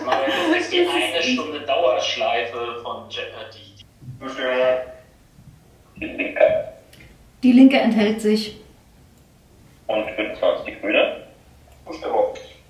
Das ist die eine Stunde Dauerschleife von Jeopardy. Die Linke. Die Linke enthält sich. Und 25 die Grüne. Zustimmung.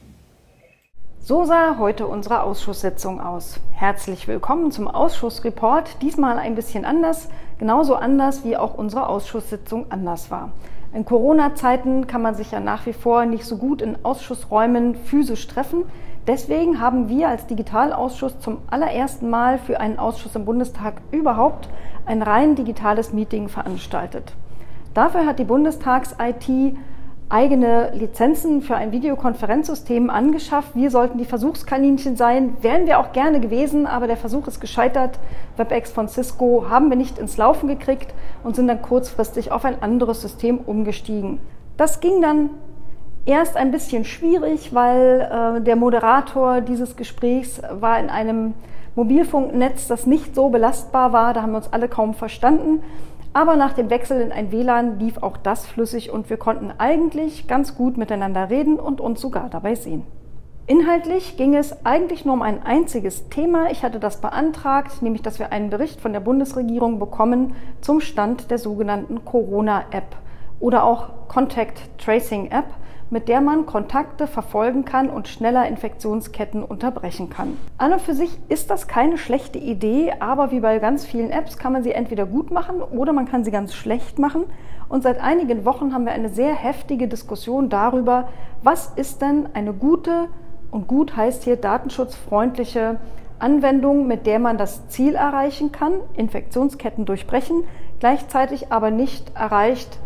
So sah heute unsere Ausschusssitzung aus. Herzlich willkommen zum Ausschussreport. Diesmal ein bisschen anders, genauso anders wie auch unsere Ausschusssitzung anders war. In Corona-Zeiten kann man sich ja nach wie vor nicht so gut in Ausschussräumen physisch treffen. Deswegen haben wir als Digitalausschuss zum allerersten Mal für einen Ausschuss im Bundestag überhaupt ein rein digitales Meeting veranstaltet. Dafür hat die Bundestags-IT eigene Lizenzen für ein Videokonferenzsystem angeschafft. Wir sollten die Versuchskaninchen sein, wären wir auch gerne gewesen, aber der Versuch ist gescheitert. WebEx von Cisco haben wir nicht ins Laufen gekriegt und sind dann kurzfristig auf ein anderes System umgestiegen. Das ging dann erst ein bisschen schwierig, weil der Moderator dieses Gesprächs war in einem Mobilfunknetz, das nicht so belastbar war. Da haben wir uns alle kaum verstanden. Aber nach dem Wechsel in ein WLAN lief auch das flüssig und wir konnten eigentlich ganz gut miteinander reden und uns sogar dabei sehen. Inhaltlich ging es eigentlich nur um ein einziges Thema. Ich hatte das beantragt, nämlich dass wir einen Bericht von der Bundesregierung bekommen zum Stand der sogenannten Corona-App oder auch Contact Tracing App, mit der man Kontakte verfolgen kann und schneller Infektionsketten unterbrechen kann. An und für sich ist das keine schlechte Idee, aber wie bei ganz vielen Apps kann man sie entweder gut machen oder man kann sie ganz schlecht machen. Und seit einigen Wochen haben wir eine sehr heftige Diskussion darüber, was ist denn eine gute, und gut heißt hier datenschutzfreundliche Anwendung, mit der man das Ziel erreichen kann, Infektionsketten durchbrechen, gleichzeitig aber nicht erreicht,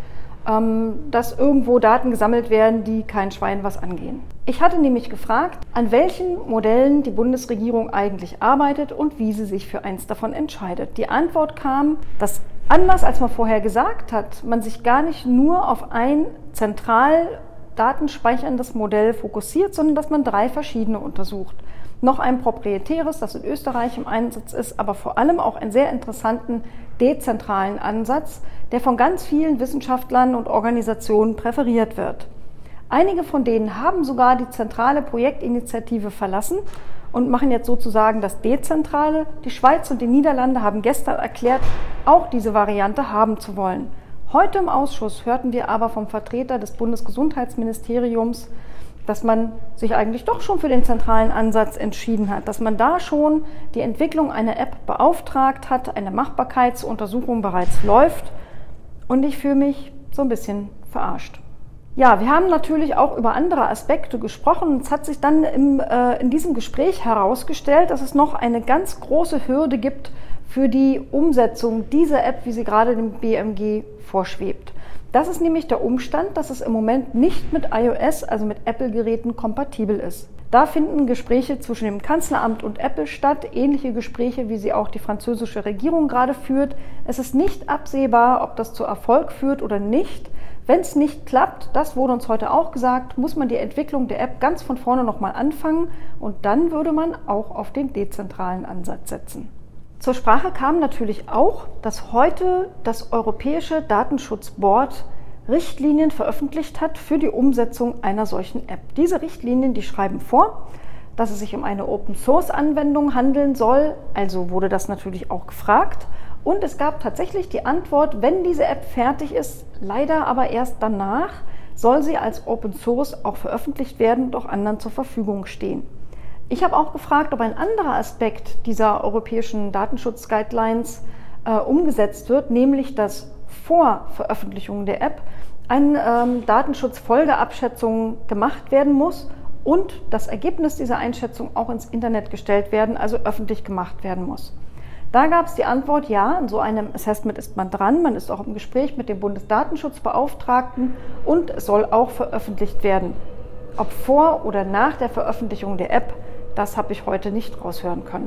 dass irgendwo Daten gesammelt werden, die kein Schwein was angehen. Ich hatte nämlich gefragt, an welchen Modellen die Bundesregierung eigentlich arbeitet und wie sie sich für eins davon entscheidet. Die Antwort kam, dass anders als man vorher gesagt hat, man sich gar nicht nur auf ein zentral datenspeicherndes Modell fokussiert, sondern dass man 3 verschiedene untersucht. Noch ein proprietäres, das in Österreich im Einsatz ist, aber vor allem auch einen sehr interessanten dezentralen Ansatz, der von ganz vielen Wissenschaftlern und Organisationen präferiert wird. Einige von denen haben sogar die zentrale Projektinitiative verlassen und machen jetzt sozusagen das Dezentrale. Die Schweiz und die Niederlande haben gestern erklärt, auch diese Variante haben zu wollen. Heute im Ausschuss hörten wir aber vom Vertreter des Bundesgesundheitsministeriums, dass man sich eigentlich doch schon für den zentralen Ansatz entschieden hat, dass man da schon die Entwicklung einer App beauftragt hat, eine Machbarkeitsuntersuchung bereits läuft und ich fühle mich so ein bisschen verarscht. Ja, wir haben natürlich auch über andere Aspekte gesprochen. Es hat sich dann in diesem Gespräch herausgestellt, dass es noch eine ganz große Hürde gibt für die Umsetzung dieser App, wie sie gerade dem BMG vorschwebt. Das ist nämlich der Umstand, dass es im Moment nicht mit iOS, also mit Apple-Geräten, kompatibel ist. Da finden Gespräche zwischen dem Kanzleramt und Apple statt, ähnliche Gespräche, wie sie auch die französische Regierung gerade führt. Es ist nicht absehbar, ob das zu Erfolg führt oder nicht. Wenn es nicht klappt, das wurde uns heute auch gesagt, muss man die Entwicklung der App ganz von vorne nochmal anfangen und dann würde man auch auf den dezentralen Ansatz setzen. Zur Sprache kam natürlich auch, dass heute das Europäische Datenschutzboard Richtlinien veröffentlicht hat für die Umsetzung einer solchen App. Diese Richtlinien, die schreiben vor, dass es sich um eine Open-Source-Anwendung handeln soll, also wurde das natürlich auch gefragt. Und es gab tatsächlich die Antwort, wenn diese App fertig ist, leider aber erst danach, soll sie als Open-Source auch veröffentlicht werden und auch anderen zur Verfügung stehen. Ich habe auch gefragt, ob ein anderer Aspekt dieser europäischen Datenschutz-Guidelines umgesetzt wird, nämlich dass vor Veröffentlichung der App eine Datenschutzfolgeabschätzung gemacht werden muss und das Ergebnis dieser Einschätzung auch ins Internet gestellt werden, also öffentlich gemacht werden muss. Da gab es die Antwort, ja, in so einem Assessment ist man dran, man ist auch im Gespräch mit dem Bundesdatenschutzbeauftragten und es soll auch veröffentlicht werden. Ob vor oder nach der Veröffentlichung der App, das habe ich heute nicht raushören können.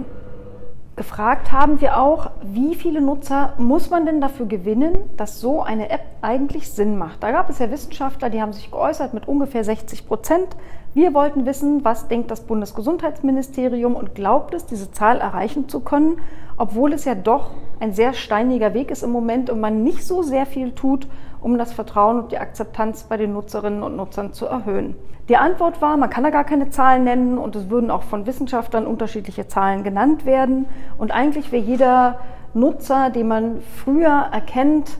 Gefragt haben wir auch, wie viele Nutzer muss man denn dafür gewinnen, dass so eine App eigentlich Sinn macht. Da gab es ja Wissenschaftler, die haben sich geäußert mit ungefähr 60%. Wir wollten wissen, was denkt das Bundesgesundheitsministerium und glaubt es, diese Zahl erreichen zu können, obwohl es ja doch ein sehr steiniger Weg ist im Moment und man nicht so sehr viel tut, um das Vertrauen und die Akzeptanz bei den Nutzerinnen und Nutzern zu erhöhen. Die Antwort war, man kann da gar keine Zahlen nennen und es würden auch von Wissenschaftlern unterschiedliche Zahlen genannt werden. Und eigentlich wäre jeder Nutzer, den man früher erkennt,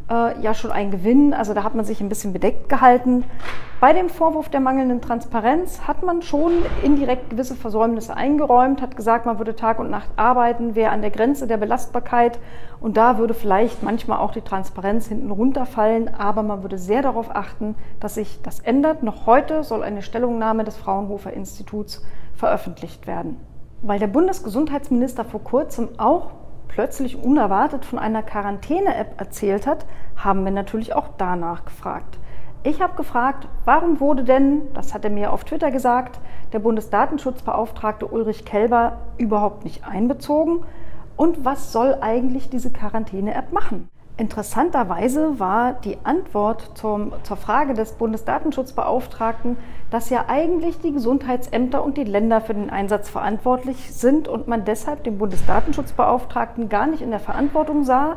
ja schon ein Gewinn. Also da hat man sich ein bisschen bedeckt gehalten. Bei dem Vorwurf der mangelnden Transparenz hat man schon indirekt gewisse Versäumnisse eingeräumt, hat gesagt, man würde Tag und Nacht arbeiten, wäre an der Grenze der Belastbarkeit und da würde vielleicht manchmal auch die Transparenz hinten runterfallen, aber man würde sehr darauf achten, dass sich das ändert. Noch heute soll eine Stellungnahme des Fraunhofer Instituts veröffentlicht werden. Weil der Bundesgesundheitsminister vor kurzem auch plötzlich unerwartet von einer Quarantäne-App erzählt hat, haben wir natürlich auch danach gefragt. Ich habe gefragt, warum wurde denn, das hat er mir auf Twitter gesagt, der Bundesdatenschutzbeauftragte Ulrich Kelber überhaupt nicht einbezogen und was soll eigentlich diese Quarantäne-App machen? Interessanterweise war die Antwort zur Frage des Bundesdatenschutzbeauftragten, dass ja eigentlich die Gesundheitsämter und die Länder für den Einsatz verantwortlich sind und man deshalb den Bundesdatenschutzbeauftragten gar nicht in der Verantwortung sah.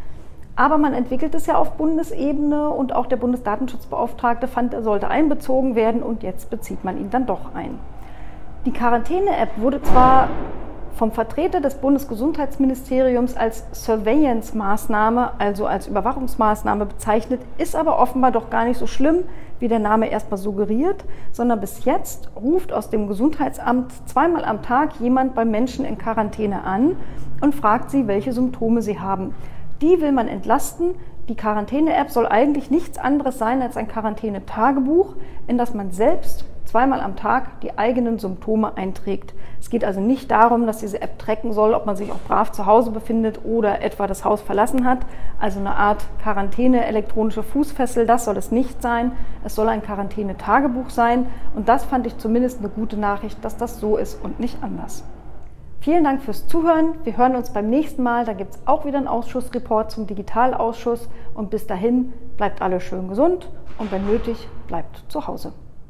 Aber man entwickelt es ja auf Bundesebene und auch der Bundesdatenschutzbeauftragte fand, er sollte einbezogen werden und jetzt bezieht man ihn dann doch ein. Die Quarantäne-App wurde zwar vom Vertreter des Bundesgesundheitsministeriums als Surveillance-Maßnahme, also als Überwachungsmaßnahme bezeichnet, ist aber offenbar doch gar nicht so schlimm, wie der Name erstmal suggeriert, sondern bis jetzt ruft aus dem Gesundheitsamt zweimal am Tag jemand bei Menschen in Quarantäne an und fragt sie, welche Symptome sie haben. Die will man entlasten. Die Quarantäne-App soll eigentlich nichts anderes sein als ein Quarantänetagebuch, in das man selbst zweimal am Tag die eigenen Symptome einträgt. Es geht also nicht darum, dass diese App tracken soll, ob man sich auch brav zu Hause befindet oder etwa das Haus verlassen hat. Also eine Art Quarantäne, elektronische Fußfessel, das soll es nicht sein. Es soll ein Quarantänetagebuch sein und das fand ich zumindest eine gute Nachricht, dass das so ist und nicht anders. Vielen Dank fürs Zuhören. Wir hören uns beim nächsten Mal. Da gibt es auch wieder einen Ausschussreport zum Digitalausschuss. Und bis dahin bleibt alle schön gesund und wenn nötig, bleibt zu Hause.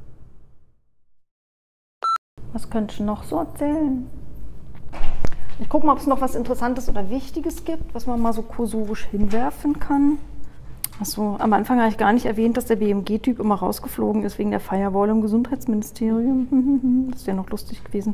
Was könnte ich noch so erzählen? Ich gucke mal, ob es noch was Interessantes oder Wichtiges gibt, was man mal so kursorisch hinwerfen kann. Achso, am Anfang habe ich gar nicht erwähnt, dass der BMG-Typ immer rausgeflogen ist wegen der Firewall im Gesundheitsministerium. Das wäre noch lustig gewesen.